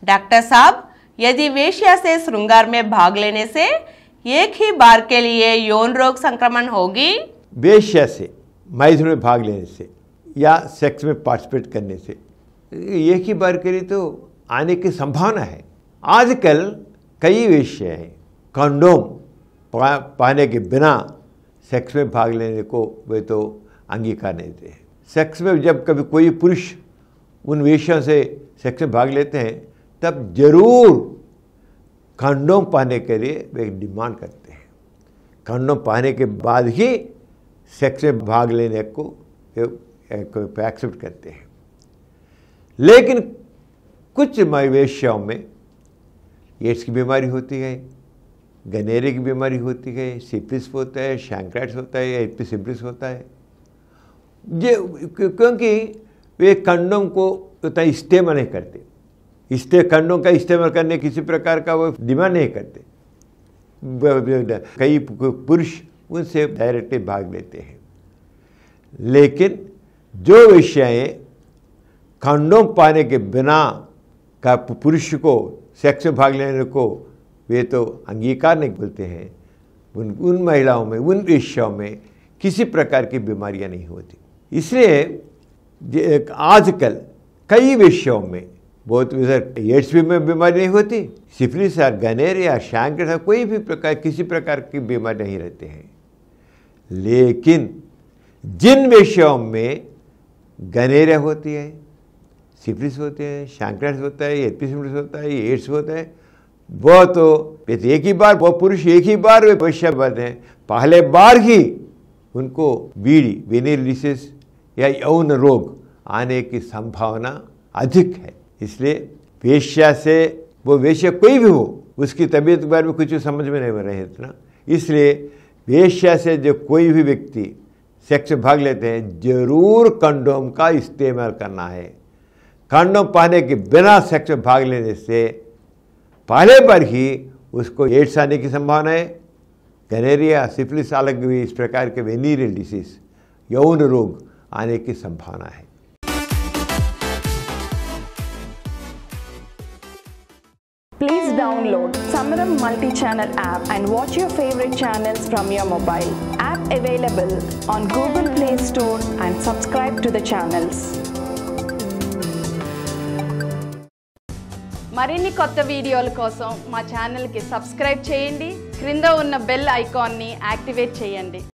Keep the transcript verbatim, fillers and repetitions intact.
Doctor साहब, यदि वेश्या से श्रृंगार में भाग लेने से एक ही बार के लिए यौन रोग संक्रमण होगी? वेश्या से मैथुन में भाग लेने से या सेक्स में पार्टिसिपेट करने से एक ही बार के लिए तो आने की संभावना है। आजकल कई वेश्याएं कंडोम पा, पाने के बिना सेक्स में भाग लेने को वे तो अंगीकार नहीं देते हैं। सेक्स में जब कभी कोई पुरुष उन वेश्याओं से सेक्स में भाग लेते हैं तब जरूर कंडोम पाने के लिए वे डिमांड करते हैं। कंडोम पाने के बाद ही सेक्स में भाग लेने को एक्सेप्ट करते हैं। लेकिन कुछ वेश्याओं में एड्स की बीमारी होती है, गनेरे की बीमारी होती है, सिफिलिस होता है, शैंक्राइटिस होता है, एपिसिम्प्लिस होता है। ये क्योंकि वे कंडोम को उतना इस्तेमाल नहीं करते, इसलिए कंडोम का इस्तेमाल करने किसी प्रकार का वो डिमांड नहीं करते। कई पुरुष उनसे डायरेक्टली भाग लेते हैं। लेकिन जो वेश्याएं कंडोम पाने के बिना का पुरुष को सेक्स में भाग लेने को वे तो अंगीकार नहीं बोलते हैं, उन उन महिलाओं में, उन वेश्याओं में किसी प्रकार की बीमारियां नहीं होती। इसलिए आजकल कई वेश्याओं में बहुत एड्स में बीमारी नहीं होती, सिफिलिस या गनेरिया या शैंक्राइटिस कोई भी प्रकार किसी प्रकार की बीमारी नहीं रहते हैं। लेकिन जिन वेश्याओं में गनेरिया होती है, सिफिलिस होते हैं, शैंक्राइटिस होता है, एपिसिम्प्लिस होता है, एड्स होता है, वो तो एक ही बार वो पुरुष एक ही बार वे वेश्या बनते हैं, पहले बार ही उनको बीड़ी वेनिल डिसीज या यौन रोग आने की संभावना अधिक है। इसलिए वेश्या से वो वेश्या कोई भी हो उसकी तबीयत के बारे में कुछ समझ में नहीं रहे इतना। इसलिए वेश्या से जो कोई भी व्यक्ति सेक्स में भाग लेते हैं जरूर कंडोम का इस्तेमाल करना है। कंडोम पाने के बिना सेक्स में भाग लेने से पहले पर ही उसको एड्स आने की संभावना है, गनेरिया, सिफिलिस अलग भी इस प्रकार के वेनिरियल डिसीज यौन रोग आने की संभावना है। Please download Samaram multi-channel app and watch your favorite channels from your mobile. App available on Google Play Store and subscribe to the channels. మరిన్ని కొత్త వీడియోల కోసం మా ఛానల్ కి సబ్స్క్రైబ్ చేయండి, క్రింద ఉన్న బెల్ ఐకాన్ ని యాక్టివేట్ చేయండి.